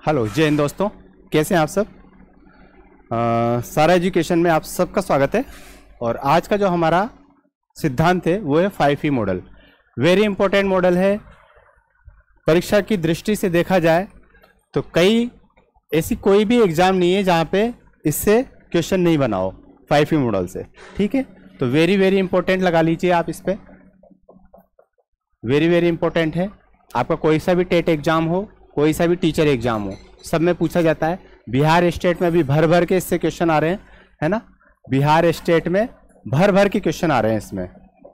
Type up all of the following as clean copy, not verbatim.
Hello जय हिंद दोस्तों, कैसे हैं आप सब। सारा एजुकेशन में आप सबका स्वागत है। और आज का जो हमारा सिद्धांत है वो है 5E model. Very important model है। परीक्षा की दृष्टि से देखा जाए तो ऐसी कोई भी एग्जाम नहीं है जहाँ पे इससे क्वेश्चन नहीं बना हो 5E मॉडल से। ठीक है, तो वेरी वेरी इंपॉर्टेंट लगा लीजिए आप इस पे। वेरी वेरी इंपॉर्टेंट है। आपका कोई सा भी टेट एग्जाम हो, कोई सा भी टीचर एग्जाम हो, सब में पूछा जाता है। बिहार स्टेट में भी भर भर के इससे क्वेश्चन आ रहे हैं, है ना। बिहार स्टेट में भर भर के क्वेश्चन आ रहे हैं इसमें।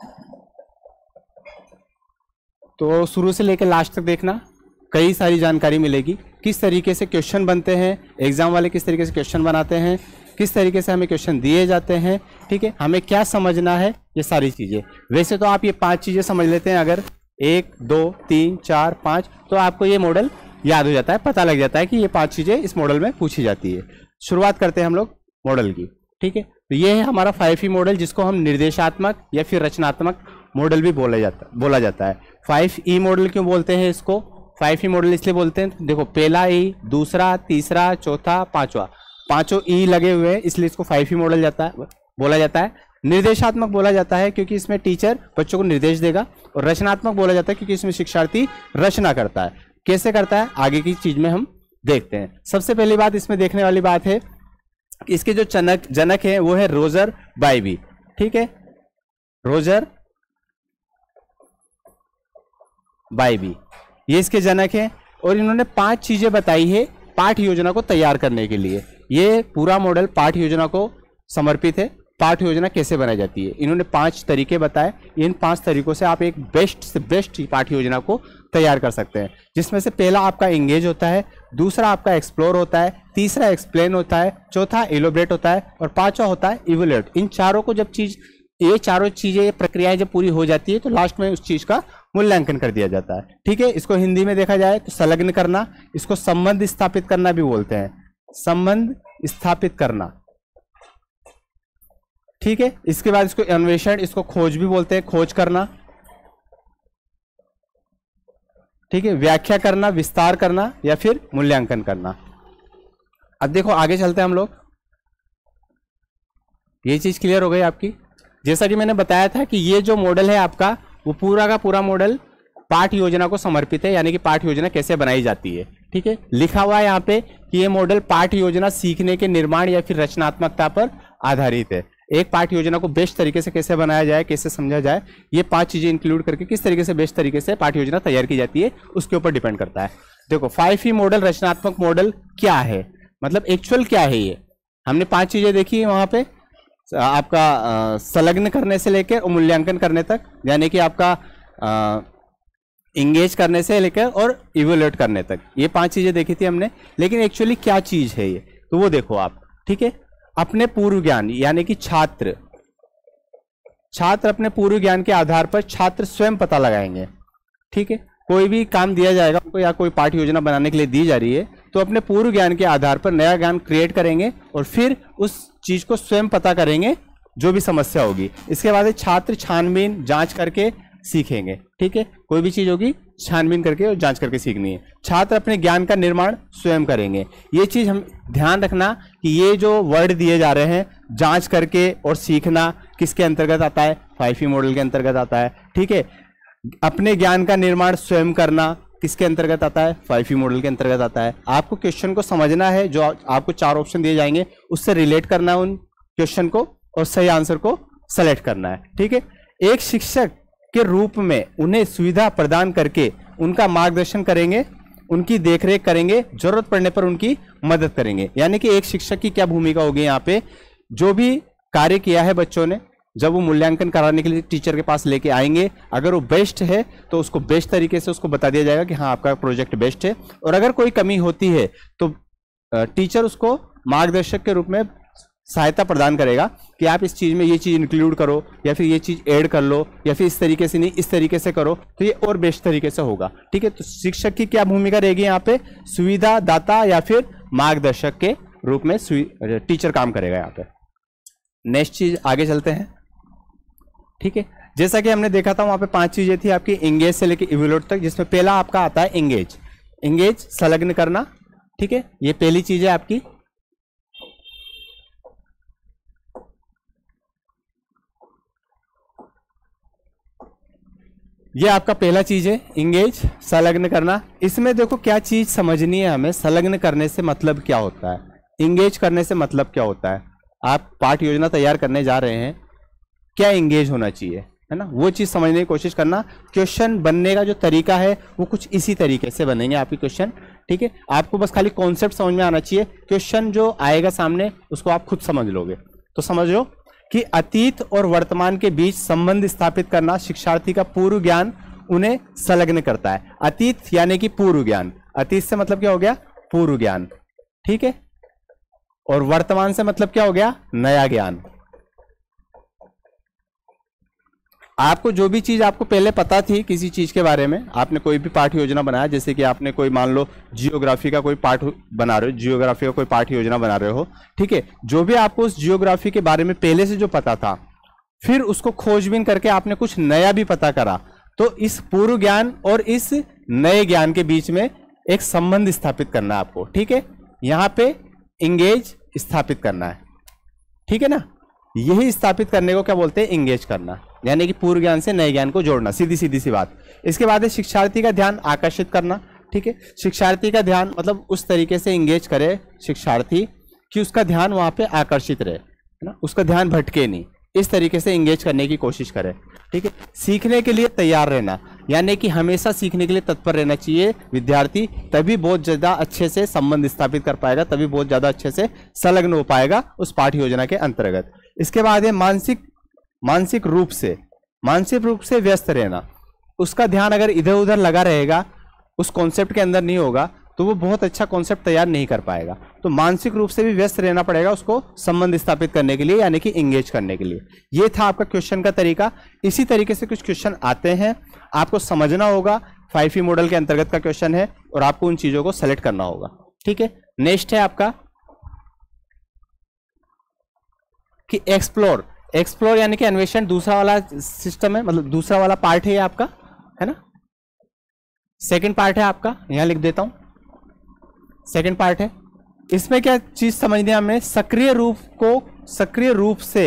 तो शुरू से लेकर लास्ट तक देखना, कई सारी जानकारी मिलेगी। किस तरीके से क्वेश्चन बनते हैं, एग्जाम वाले किस तरीके से क्वेश्चन बनाते हैं, किस तरीके से हमें क्वेश्चन दिए जाते हैं। ठीक है, हमें क्या समझना है, ये सारी चीजें। वैसे तो आप ये 5 चीजें समझ लेते हैं, अगर 1 2 3 4 5, तो आपको ये मॉडल याद हो जाता है, पता लग जाता है कि ये 5 चीजें इस मॉडल में पूछी जाती है। शुरुआत करते हैं हम लोग मॉडल की। ठीक है, तो ये है हमारा 5E मॉडल, जिसको हम निर्देशात्मक या फिर रचनात्मक मॉडल भी बोला जाता है। 5E मॉडल क्यों बोलते हैं इसको? 5E मॉडल इसलिए बोलते हैं, देखो पहला ई, दूसरा, तीसरा, चौथा, पांचवा, पांचों ई लगे हुए हैं, इसलिए इसको 5E मॉडल बोला जाता है। निर्देशात्मक बोला जाता है क्योंकि इसमें टीचर बच्चों को निर्देश देगा, और रचनात्मक बोला जाता है क्योंकि इसमें शिक्षार्थी रचना करता है। कैसे करता है, आगे की चीज में हम देखते हैं। सबसे पहली बात इसमें देखने वाली बात है, इसके जो जनक है वो है रोजर बाइबी। ठीक है, रोजर बाइबी ये इसके जनक हैं, और इन्होंने 5 चीजें बताई है पाठ योजना को तैयार करने के लिए। ये पूरा मॉडल पाठ योजना को समर्पित है। पाठ योजना कैसे बनाई जाती है, इन्होंने 5 तरीके बताए। इन 5 तरीकों से आप एक बेस्ट से बेस्ट पाठ योजना को तैयार कर सकते हैं, जिसमें से पहला आपका एंगेज होता है, दूसरा आपका एक्सप्लोर होता है, तीसरा एक्सप्लेन होता है, चौथा एलोब्रेट होता है, और पांचवा होता है इवोल्यूट। इन चारों को ये चारों चीजें, प्रक्रियाएं जब पूरी हो जाती है तो लास्ट में उस चीज का मूल्यांकन कर दिया जाता है। ठीक है, इसको हिंदी में देखा जाए तो संलग्न करना, इसको संबंध स्थापित करना भी बोलते हैं, संबंध स्थापित करना। ठीक है, इसके बाद इसको अन्वेषण, इसको खोज भी बोलते हैं, खोज करना। ठीक है, व्याख्या करना, विस्तार करना, या फिर मूल्यांकन करना। अब देखो आगे चलते हैं हम लोग। ये चीज क्लियर हो गई आपकी। जैसा कि मैंने बताया था कि ये जो मॉडल है आपका, वो पूरा का पूरा मॉडल पाठ योजना को समर्पित है, यानी कि पाठ योजना कैसे बनाई जाती है। ठीक है, लिखा हुआ है यहाँ पे कि ये मॉडल पाठ योजना सीखने के निर्माण या फिर रचनात्मकता पर आधारित है। एक पाठ योजना को बेस्ट तरीके से कैसे बनाया जाए, कैसे समझा जाए, ये 5 चीजें इंक्लूड करके किस तरीके से बेस्ट तरीके से पाठ योजना तैयार की जाती है, उसके ऊपर डिपेंड करता है। देखो 5E मॉडल रचनात्मक मॉडल क्या है, मतलब एक्चुअल क्या है ये। हमने 5 चीजें देखी है वहां पे, आपका संलग्न करने से लेकर मूल्यांकन करने तक, यानी कि आपका इंगेज करने से लेकर और इवोल्यूट करने तक, ये 5 चीजें देखी थी हमने। लेकिन एक्चुअली क्या चीज है ये, तो वो देखो आप। ठीक है, अपने पूर्व ज्ञान, यानी कि छात्र अपने पूर्व ज्ञान के आधार पर छात्र स्वयं पता लगाएंगे। ठीक है, कोई भी काम दिया जाएगा उनको, या कोई पाठ योजना बनाने के लिए दी जा रही है, तो अपने पूर्व ज्ञान के आधार पर नया ज्ञान क्रिएट करेंगे, और फिर उस चीज को स्वयं पता करेंगे जो भी समस्या होगी। इसके बाद छात्र छानबीन जांच करके सीखेंगे। ठीक है, कोई भी चीज होगी छानबीन करके और जांच करके सीखनी है। छात्र अपने ज्ञान का निर्माण स्वयं करेंगे। ये चीज हम ध्यान रखना कि ये जो वर्ड दिए जा रहे हैं, जांच करके और सीखना, किसके अंतर्गत आता है, 5E मॉडल के अंतर्गत आता है। ठीक है, अपने ज्ञान का निर्माण स्वयं करना किसके अंतर्गत आता है, 5E मॉडल के अंतर्गत आता है। आपको क्वेश्चन को समझना है, जो आपको 4 ऑप्शन दिए जाएंगे उससे रिलेट करना है उन क्वेश्चन को, और सही आंसर को सेलेक्ट करना है। ठीक है, एक शिक्षक के रूप में उन्हें सुविधा प्रदान करके उनका मार्गदर्शन करेंगे, उनकी देखरेख करेंगे, जरूरत पड़ने पर उनकी मदद करेंगे। यानी कि एक शिक्षक की क्या भूमिका होगी यहाँ पे, जो भी कार्य किया है बच्चों ने, जब वो मूल्यांकन कराने के लिए टीचर के पास लेके आएंगे, अगर वो बेस्ट है तो उसको बेस्ट तरीके से उसको बता दिया जाएगा कि हाँ आपका प्रोजेक्ट बेस्ट है, और अगर कोई कमी होती है तो टीचर उसको मार्गदर्शक के रूप में सहायता प्रदान करेगा कि आप इस चीज में ये चीज इंक्लूड करो, या फिर ये चीज ऐड कर लो, या फिर इस तरीके से नहीं इस तरीके से करो तो ये और बेस्ट तरीके से होगा। ठीक है, तो शिक्षक की क्या भूमिका रहेगी यहाँ पे, सुविधा दाता या फिर मार्गदर्शक के रूप में टीचर काम करेगा यहाँ पे। नेक्स्ट चीज आगे चलते हैं। ठीक है, जैसा कि हमने देखा था वहां पे 5 चीजें थी आपकी, एंगेज से लेकर इवोल्यूट तक, जिसमें पहला आपका आता है एंगेज। संलग्न करना। ठीक है, ये पहली चीज है आपकी। ये आपका पहला चीज है इंगेज, संलग्न करना। इसमें देखो क्या चीज समझनी है हमें, संलग्न करने से मतलब क्या होता है, इंगेज करने से मतलब क्या होता है। आप पाठ योजना तैयार करने जा रहे हैं, क्या इंगेज होना चाहिए, है ना, वो चीज समझने की कोशिश करना। क्वेश्चन बनने का जो तरीका है वो कुछ इसी तरीके से बनेंगे आपके क्वेश्चन, ठीक है। आपको बस खाली कॉन्सेप्ट समझ में आना चाहिए, क्वेश्चन जो आएगा सामने उसको आप खुद समझ लोगे। तो समझ लो कि अतीत और वर्तमान के बीच संबंध स्थापित करना शिक्षार्थी का पूर्व ज्ञान उन्हें संलग्न करता है। अतीत यानी कि पूर्व ज्ञान, अतीत से मतलब क्या हो गया, पूर्व ज्ञान, ठीक है। और वर्तमान से मतलब क्या हो गया, नया ज्ञान। आपको जो भी चीज आपको पहले पता थी किसी चीज के बारे में, आपने कोई भी पाठ योजना बनाया, जैसे कि आपने कोई मान लो जियोग्राफी का कोई पाठ बना रहे हो, जियोग्राफी का कोई पाठ योजना बना रहे हो, ठीक है। जो भी आपको उस जियोग्राफी के बारे में पहले से जो पता था, फिर उसको खोजबीन करके आपने कुछ नया भी पता करा, तो इस पूर्व ज्ञान और इस नए ज्ञान के बीच में एक संबंध स्थापित करना है आपको, ठीक है। यहां पे इंगेज स्थापित करना है, ठीक है ना। यही स्थापित करने को क्या बोलते हैं, इंगेज करना, यानी कि पूर्व ज्ञान से नए ज्ञान को जोड़ना, सीधी सीधी सी बात। इसके बाद है शिक्षार्थी का ध्यान आकर्षित करना, ठीक है। शिक्षार्थी का ध्यान मतलब उस तरीके से इंगेज करे शिक्षार्थी कि उसका ध्यान वहां पे आकर्षित रहे, है ना, उसका ध्यान भटके नहीं, इस तरीके से इंगेज करने की कोशिश करे, ठीक है। सीखने के लिए तैयार रहना, यानी कि हमेशा सीखने के लिए तत्पर रहना चाहिए विद्यार्थी, तभी बहुत ज्यादा अच्छे से संबंध स्थापित कर पाएगा, तभी बहुत ज्यादा अच्छे से संलग्न हो पाएगा उस पाठ्य योजना के अंतर्गत। इसके बाद है मानसिक रूप से व्यस्त रहना। उसका ध्यान अगर इधर उधर लगा रहेगा, उस कॉन्सेप्ट के अंदर नहीं होगा, तो वो बहुत अच्छा कॉन्सेप्ट तैयार नहीं कर पाएगा। तो मानसिक रूप से भी व्यस्त रहना पड़ेगा उसको संबंध स्थापित करने के लिए, यानी कि इंगेज करने के लिए। ये था आपका क्वेश्चन का तरीका। इसी तरीके से कुछ क्वेश्चन आते हैं, आपको समझना होगा। 5E मॉडल के अंतर्गत का क्वेश्चन है और आपको उन चीजों को सेलेक्ट करना होगा, ठीक है। नेक्स्ट है आपका कि एक्सप्लोर यानी कि अन्वेषण, दूसरा वाला सिस्टम है, मतलब दूसरा वाला पार्ट है ये आपका, है ना। सेकंड पार्ट है आपका, यहां लिख देता हूं, सेकंड पार्ट है। इसमें क्या चीज समझनी है हमें, सक्रिय रूप से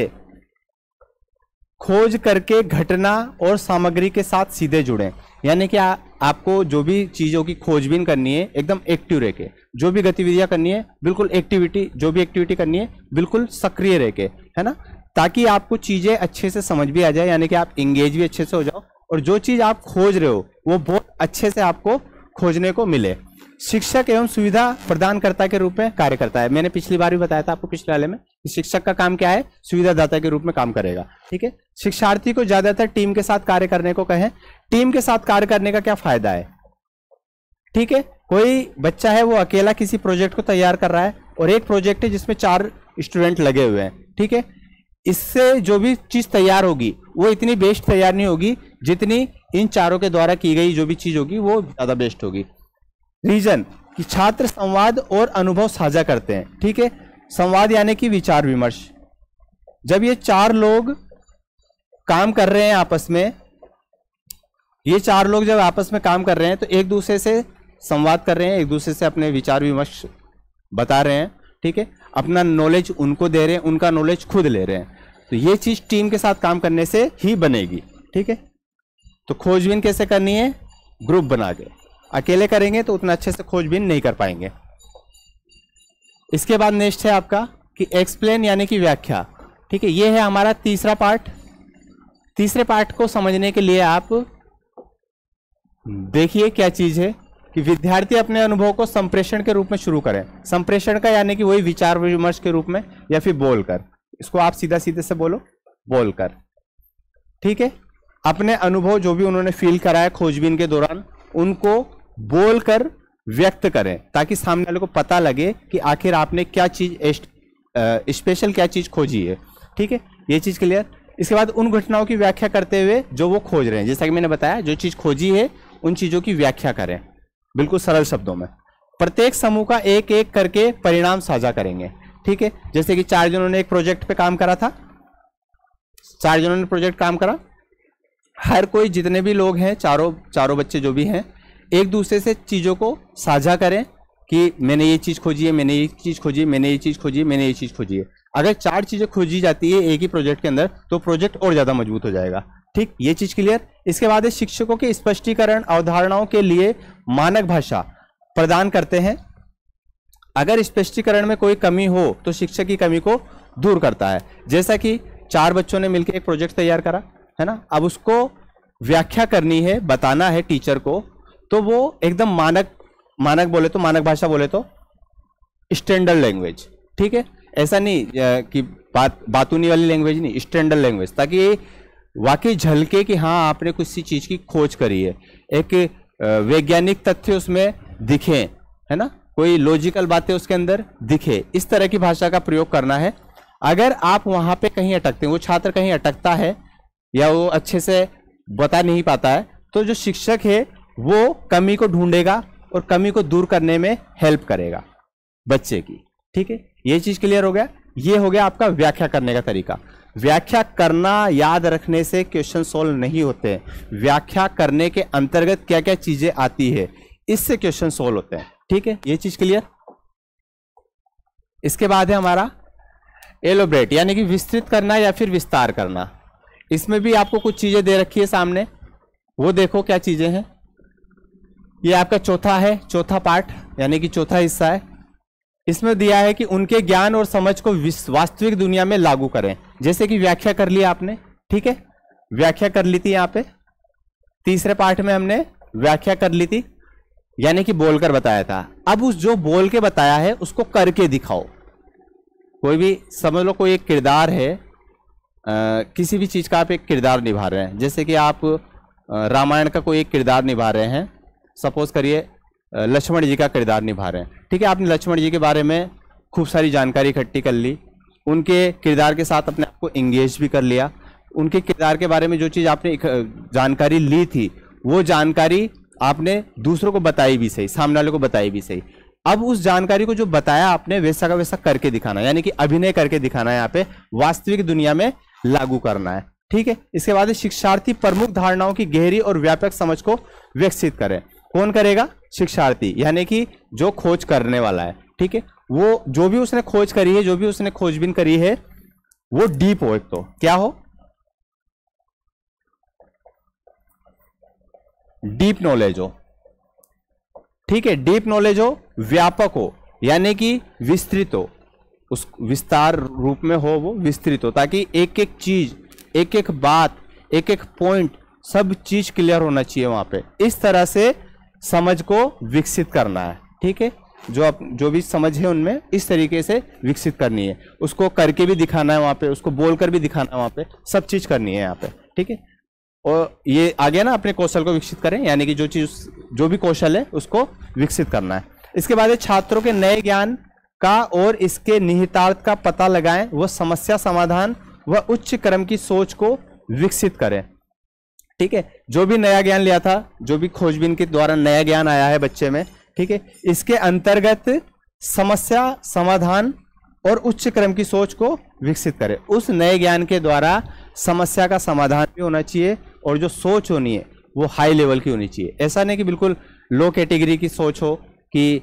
खोज करके घटना और सामग्री के साथ सीधे जुड़े, यानी कि आपको जो भी चीजों की खोजबीन करनी है एकदम एक्टिव रह के, जो भी गतिविधियां करनी है बिल्कुल जो भी एक्टिविटी करनी है बिल्कुल सक्रिय रह के, है ना, ताकि आपको चीजें अच्छे से समझ भी आ जाए, यानी कि आप इंगेज भी अच्छे से हो जाओ और जो चीज आप खोज रहे हो वो बहुत अच्छे से आपको खोजने को मिले। शिक्षक एवं सुविधा प्रदानकर्ता के रूप में कार्य करता है। मैंने पिछली बार भी बताया था आपको पिछले वाले में, शिक्षक का काम क्या है, सुविधादाता के रूप में काम करेगा, ठीक है। शिक्षार्थी को ज्यादातर टीम के साथ कार्य करने को कहें। टीम के साथ कार्य करने का क्या फायदा है, ठीक है। कोई बच्चा है वो अकेला किसी प्रोजेक्ट को तैयार कर रहा है और एक प्रोजेक्ट है जिसमें 4 स्टूडेंट लगे हुए हैं, ठीक है। इससे जो भी चीज तैयार होगी वो इतनी बेस्ट तैयार नहीं होगी जितनी इन चारों के द्वारा की गई जो भी चीज होगी वो ज्यादा बेस्ट होगी। रीजन कि छात्र संवाद और अनुभव साझा करते हैं, ठीक है। संवाद यानी कि विचार विमर्श। जब ये 4 लोग काम कर रहे हैं आपस में, ये 4 लोग जब आपस में काम कर रहे हैं तो एक दूसरे से संवाद कर रहे हैं, एक दूसरे से अपने विचार विमर्श बता रहे हैं, ठीक है। अपना नॉलेज उनको दे रहे हैं, उनका नॉलेज खुद ले रहे हैं। तो ये चीज टीम के साथ काम करने से ही बनेगी, ठीक है। तो खोजबीन कैसे करनी है, ग्रुप बना के, अकेले करेंगे तो उतना अच्छे से खोजबीन नहीं कर पाएंगे। इसके बाद नेक्स्ट है आपका कि एक्सप्लेन यानी कि व्याख्या, ठीक है। ये है हमारा तीसरा पार्ट। तीसरे पार्ट को समझने के लिए आप देखिए क्या चीज है कि विद्यार्थी अपने अनुभव को संप्रेषण के रूप में शुरू करें। संप्रेषण का यानी कि वही विचार विमर्श के रूप में या फिर बोलकर, इसको आप सीधा सीधे से बोलो बोलकर, ठीक है। अपने अनुभव जो भी उन्होंने फील करा है खोजबीन के दौरान उनको बोलकर व्यक्त करें, ताकि सामने वाले को पता लगे कि आखिर आपने क्या चीज स्पेशल क्या चीज खोजी है, ठीक है। ये चीज क्लियर। इसके बाद उन घटनाओं की व्याख्या करते हुए जो वो खोज रहे हैं, जैसा कि मैंने बताया जो चीज खोजी है उन चीजों की व्याख्या करें बिल्कुल सरल शब्दों में। प्रत्येक समूह का एक एक करके परिणाम साझा करेंगे, ठीक है। जैसे कि 4 जनों ने एक प्रोजेक्ट पे काम करा था, 4 जनों ने प्रोजेक्ट काम करा, हर कोई जितने भी लोग हैं चारों बच्चे जो भी हैं एक दूसरे से चीजों को साझा करें, कि मैंने ये चीज खोजी है, मैंने ये चीज खोजी है, मैंने ये चीज खोजी है, मैंने ये चीज खोजी है। अगर 4 चीजें खोजी जाती है एक ही प्रोजेक्ट के अंदर तो प्रोजेक्ट और ज्यादा मजबूत हो जाएगा। ठीक, ये चीज क्लियर। इसके बाद शिक्षकों के स्पष्टीकरण अवधारणाओं के लिए मानक भाषा प्रदान करते हैं। अगर स्पष्टीकरण में कोई कमी हो तो शिक्षक की कमी को दूर करता है। जैसा कि 4 बच्चों ने मिलकर एक प्रोजेक्ट तैयार करा है ना, अब उसको व्याख्या करनी है, बताना है टीचर को, तो वो एकदम मानक बोले तो, मानक भाषा बोले तो स्टैंडर्ड लैंग्वेज। ठीक है, ऐसा नहीं कि बातूनी वाली लैंग्वेज नहीं, स्टैंडर्ड लैंग्वेज, ताकि वाकई झलके कि हाँ आपने किसी चीज की खोज करी है, एक वैज्ञानिक तथ्य उसमें दिखे, है ना, कोई लॉजिकल बातें उसके अंदर दिखे। इस तरह की भाषा का प्रयोग करना है। अगर आप वहां पे कहीं अटकते हैं, वो छात्र कहीं अटकता है या वो अच्छे से बता नहीं पाता है, तो जो शिक्षक है वो कमी को ढूंढेगा और कमी को दूर करने में हेल्प करेगा बच्चे की। ठीक है, ये चीज क्लियर हो गया। ये हो गया आपका व्याख्या करने का तरीका। व्याख्या करना याद रखने से क्वेश्चन सोल्व नहीं होते। व्याख्या करने के अंतर्गत क्या क्या चीजें आती है, इससे क्वेश्चन सोल्व होते हैं। ठीक है, ये चीज क्लियर। इसके बाद है हमारा एलोब्रेट, यानी कि विस्तृत करना या फिर विस्तार करना। इसमें भी आपको कुछ चीजें दे रखी है सामने, वो देखो क्या चीजें हैं। ये आपका चौथा पार्ट, यानी कि चौथा हिस्सा है। इसमें दिया है कि उनके ज्ञान और समझ को वास्तविक दुनिया में लागू करें। जैसे कि व्याख्या कर लिया आपने, ठीक है, व्याख्या कर ली थी यहाँ पे, तीसरे पार्ट में हमने व्याख्या कर ली थी, यानी कि बोलकर बताया था। अब उस जो बोल के बताया है उसको करके दिखाओ। कोई भी समझ लो, कोई एक किरदार है, किसी भी चीज का आप एक किरदार निभा रहे हैं। जैसे कि आप रामायण का कोई एक किरदार निभा रहे हैं, सपोज करिए लक्ष्मण जी का किरदार निभा रहे हैं। ठीक है, आपने लक्ष्मण जी के बारे में खूब सारी जानकारी इकट्ठी कर ली, उनके किरदार के साथ अपने आप को इंगेज भी कर लिया। उनके किरदार के बारे में जो चीज़ आपने जानकारी ली थी, वो जानकारी आपने दूसरों को बताई भी सही, सामने वाले को बताई भी सही। अब उस जानकारी को जो बताया आपने वैसा का वैसा करके दिखाना, यानी कि अभिनय करके दिखाना है, यहाँ पे वास्तविक दुनिया में लागू करना है। ठीक है, इसके बाद शिक्षार्थी प्रमुख धारणाओं की गहरी और व्यापक समझ को विकसित करें। कौन करेगा? शिक्षार्थी, यानी कि जो खोज करने वाला है। ठीक है, वो जो भी उसने खोज करी है, जो भी उसने खोजबीन करी है, वो डीप हो। एक तो क्या हो? डीप नॉलेज हो। ठीक है, डीप नॉलेज हो, व्यापक हो, यानी कि विस्तृत हो, उस विस्तार रूप में हो, वो विस्तृत हो, ताकि एक एक चीज, एक एक बात, एक एक पॉइंट, सब चीज क्लियर होना चाहिए वहां पे। इस तरह से समझ को विकसित करना है। ठीक है, जो भी समझ है उनमें इस तरीके से विकसित करनी है। उसको करके भी दिखाना है वहां पे, उसको बोलकर भी दिखाना है वहां पे, सब चीज करनी है यहाँ पे। ठीक है, और ये आ गया ना, अपने कौशल को विकसित करें, यानी कि जो भी कौशल है उसको विकसित करना है। इसके बाद छात्रों के नए ज्ञान का और इसके निहितार्थ का पता लगाएं, वह समस्या समाधान व उच्च क्रम की सोच को विकसित करें। ठीक है, जो भी नया ज्ञान लिया था, जो भी खोजबीन के द्वारा नया ज्ञान आया है बच्चे में, ठीक है, इसके अंतर्गत समस्या समाधान और उच्च क्रम की सोच को विकसित करें। उस नए ज्ञान के द्वारा समस्या का समाधान भी होना चाहिए और जो सोच होनी है वो हाई लेवल की होनी चाहिए। ऐसा नहीं कि बिल्कुल लो कैटेगरी की सोच हो कि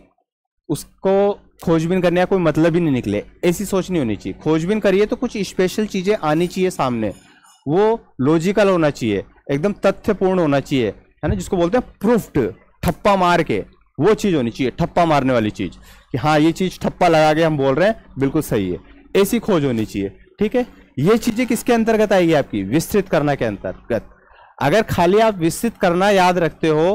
उसको खोजबीन करने का कोई मतलब ही नहीं निकले, ऐसी सोच नहीं होनी चाहिए। खोजबीन करिए तो कुछ स्पेशल चीजें आनी चाहिए सामने, वो लॉजिकल होना चाहिए, एकदम तथ्यपूर्ण होना चाहिए, है ना, जिसको बोलते हैं प्रूफ्ड, ठप्पा मार के, वो चीज होनी चाहिए, ठप्पा मारने वाली चीज, कि हाँ ये चीज ठप्पा लगा के हम बोल रहे हैं बिल्कुल सही है, ऐसी खोज होनी चाहिए। ठीक है, ये चीजें किसके अंतर्गत आएगी? आपकी विस्तृत करना के अंतर्गत। अगर खाली आप विस्तृत करना याद रखते हो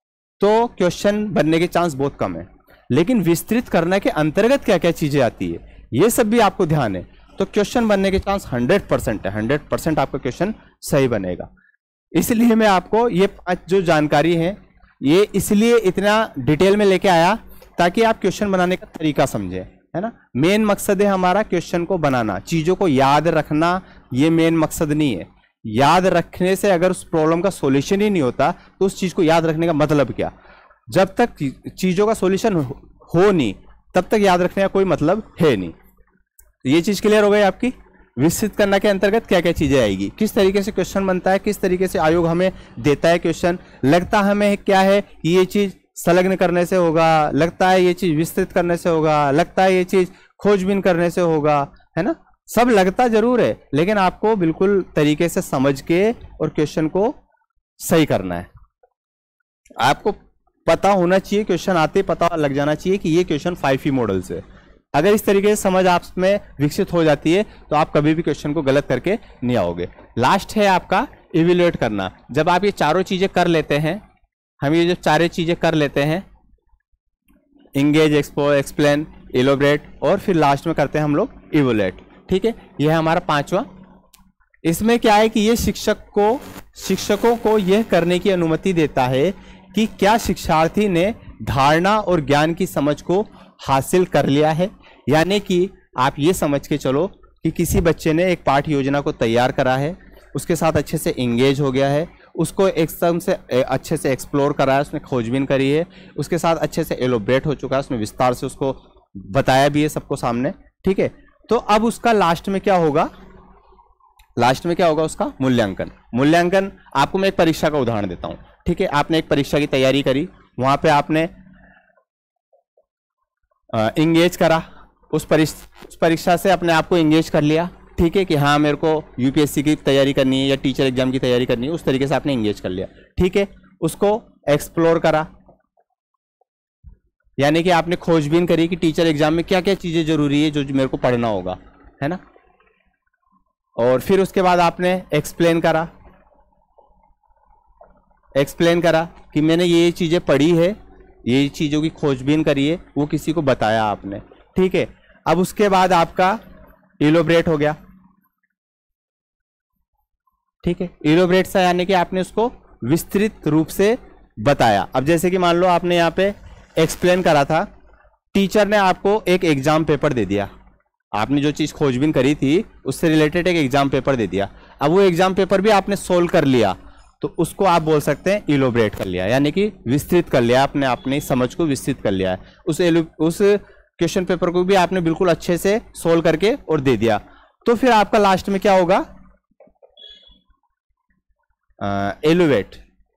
तो क्वेश्चन बनने के चांस बहुत कम है, लेकिन विस्तृत करने के अंतर्गत क्या क्या चीजें आती है, ये सब भी आपको ध्यान है, तो क्वेश्चन बनने के चांस 100% है। 100% आपका क्वेश्चन सही बनेगा। इसलिए मैं आपको ये 5 जो जानकारी है, ये इसलिए इतना डिटेल में लेके आया ताकि आप क्वेश्चन बनाने का तरीका समझे, है ना। मेन मकसद है हमारा क्वेश्चन को बनाना, चीजों को याद रखना ये मेन मकसद नहीं है। याद रखने से अगर उस प्रॉब्लम का सॉल्यूशन ही नहीं होता तो उस चीज को याद रखने का मतलब क्या? जब तक चीजों का सॉल्यूशन हो नहीं तब तक याद रखने का कोई मतलब है नहीं। ये चीज क्लियर हो गई आपकी। विकसित करना के अंतर्गत क्या क्या चीजें आएगी, किस तरीके से क्वेश्चन बनता है, किस तरीके से आयोग हमें देता है क्वेश्चन, लगता हमें क्या है कि ये चीज संलग्न करने से होगा, लगता है ये चीज विस्तृत करने से होगा, लगता है ये चीज खोजबीन करने से होगा, है ना। सब लगता जरूर है, लेकिन आपको बिल्कुल तरीके से समझ के और क्वेश्चन को सही करना है। आपको पता होना चाहिए, क्वेश्चन आते पता लग जाना चाहिए कि ये क्वेश्चन 5E मॉडल से। अगर इस तरीके से समझ आप में विकसित हो जाती है तो आप कभी भी क्वेश्चन को गलत करके नहीं आओगे। लास्ट है आपका इवेल्युएट करना। जब आप ये चारों चीजें कर लेते हैं, हम ये जो चारों चीजें कर लेते हैं, इंगेज, एक्सप्लोर, एक्सप्लेन, इलोबरेट, और फिर लास्ट में करते हैं हम लोग इवेल्युएट। ठीक है, ये है हमारा 5वां। इसमें क्या है कि ये शिक्षकों को यह करने की अनुमति देता है कि क्या शिक्षार्थी ने धारणा और ज्ञान की समझ को हासिल कर लिया है। यानी कि आप ये समझ के चलो कि किसी बच्चे ने एक पाठ योजना को तैयार करा है, उसके साथ अच्छे से इंगेज हो गया है, उसको एकदम से अच्छे से एक्सप्लोर करा है, उसने खोजबीन करी है, उसके साथ अच्छे से एलोब्रेट हो चुका है, उसने विस्तार से उसको बताया भी है सबको सामने। ठीक है, तो अब उसका लास्ट में क्या होगा, लास्ट में क्या होगा उसका मूल्यांकन। मूल्यांकन आपको मैं एक परीक्षा का उदाहरण देता हूं। ठीक है, आपने एक परीक्षा की तैयारी करी, वहां पे आपने इंगेज करा, उस परीक्षा से अपने आप को इंगेज कर लिया। ठीक है, कि हाँ मेरे को यूपीएससी की तैयारी करनी है या टीचर एग्जाम की तैयारी करनी है, उस तरीके से आपने इंगेज कर लिया। ठीक है, उसको एक्सप्लोर करा, यानी कि आपने खोजबीन करी कि टीचर एग्जाम में क्या क्या चीजें जरूरी है जो मेरे को पढ़ना होगा, है ना। और फिर उसके बाद आपने एक्सप्लेन करा कि मैंने ये चीजें पढ़ी है, ये चीजों की खोजबीन करी है, वो किसी को बताया आपने। ठीक है, अब उसके बाद आपका इलोबरेट हो गया। ठीक है, इलोबरेट सा यानी कि आपने उसको विस्तृत रूप से बताया। अब जैसे कि मान लो आपने यहाँ पे एक्सप्लेन करा था, टीचर ने आपको एक एग्जाम पेपर दे दिया, आपने जो चीज खोजबीन करी थी उससे रिलेटेड एक एग्जाम पेपर दे दिया। अब वो एग्जाम पेपर भी आपने सोल्व कर लिया, तो उसको आप बोल सकते हैं इलोबरेट कर लिया, यानी कि विस्तृत कर लिया, आपने अपनी समझ को विस्तृत कर लिया है। उस क्वेश्चन पेपर को भी आपने बिल्कुल अच्छे से सोल्व करके और दे दिया। तो फिर आपका लास्ट में क्या होगा, एलोवेट।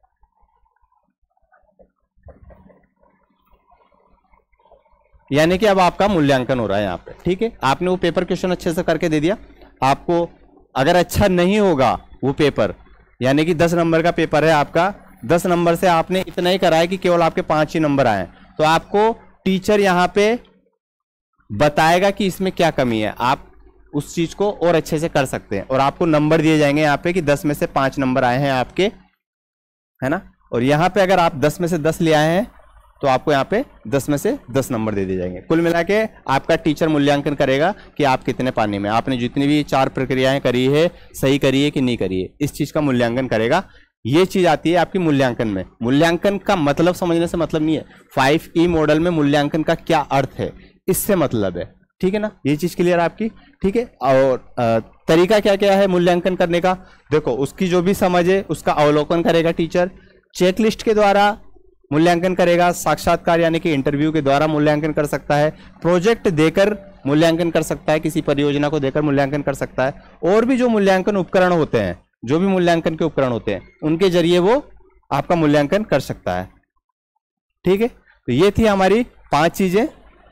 यानी कि अब आपका मूल्यांकन हो रहा है यहाँ पे। ठीक है, आपने वो पेपर क्वेश्चन अच्छे से करके दे दिया। आपको अगर अच्छा नहीं होगा वो पेपर, यानी कि 10 नंबर का पेपर है आपका, 10 नंबर से आपने इतना ही करा है कि केवल आपके 5 ही नंबर आए, तो आपको टीचर यहाँ पे बताएगा कि इसमें क्या कमी है, आप उस चीज को और अच्छे से कर सकते हैं, और आपको नंबर दिए जाएंगे यहाँ पे कि 10 में से 5 नंबर आए हैं आपके, है ना। और यहाँ पे अगर आप 10 में से 10 ले आए हैं तो आपको यहाँ पे 10 में से 10 नंबर दे दिए जाएंगे। कुल मिला के आपका टीचर मूल्यांकन करेगा कि आप कितने पानी में, आपने जितनी भी 4 प्रक्रियाएं करी है सही करी है कि नहीं करी है, इस चीज का मूल्यांकन करेगा। ये चीज आती है आपकी मूल्यांकन में। मूल्यांकन का मतलब समझने से मतलब नहीं है, 5E मॉडल में मूल्यांकन का क्या अर्थ है, इससे मतलब है। ठीक है ना, ये चीज क्लियर है आपकी। ठीक है, और तरीका क्या क्या है मूल्यांकन करने का, देखो उसकी जो भी समझ है उसका अवलोकन करेगा टीचर, चेकलिस्ट के द्वारा मूल्यांकन करेगा, साक्षात्कार यानी कि इंटरव्यू के द्वारा मूल्यांकन कर सकता है, प्रोजेक्ट देकर मूल्यांकन कर सकता है, किसी परियोजना को देकर मूल्यांकन कर सकता है, और भी जो मूल्यांकन उपकरण होते हैं, जो भी मूल्यांकन के उपकरण होते हैं उनके जरिए वो आपका मूल्यांकन कर सकता है। ठीक है, तो ये थी हमारी 5 चीजें।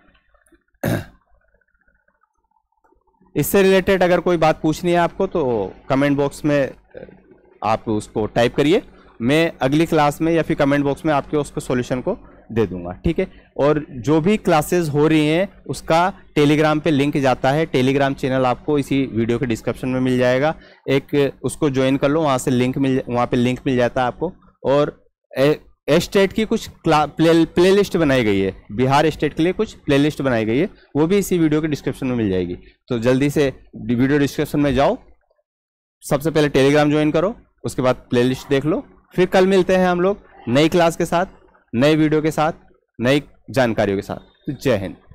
इससे रिलेटेड अगर कोई बात पूछनी है आपको तो कमेंट बॉक्स में आप उसको टाइप करिए, मैं अगली क्लास में या फिर कमेंट बॉक्स में आपके उसको सॉल्यूशन को दे दूंगा। ठीक है, और जो भी क्लासेस हो रही हैं उसका टेलीग्राम पे लिंक जाता है, टेलीग्राम चैनल आपको इसी वीडियो के डिस्क्रिप्शन में मिल जाएगा, एक उसको ज्वाइन कर लो, वहाँ से वहाँ पे लिंक मिल जाता है आपको। और स्टेट की कुछ प्लेलिस्ट बनाई गई है, बिहार स्टेट के लिए कुछ प्लेलिस्ट बनाई गई है, वो भी इसी वीडियो के डिस्क्रिप्शन में मिल जाएगी। तो जल्दी से वीडियो डिस्क्रिप्शन में जाओ, सबसे पहले टेलीग्राम ज्वाइन करो, उसके बाद प्लेलिस्ट देख लो। फिर कल मिलते हैं हम लोग नई क्लास के साथ, नए वीडियो के साथ, नई जानकारियों के साथ। तो जय हिंद।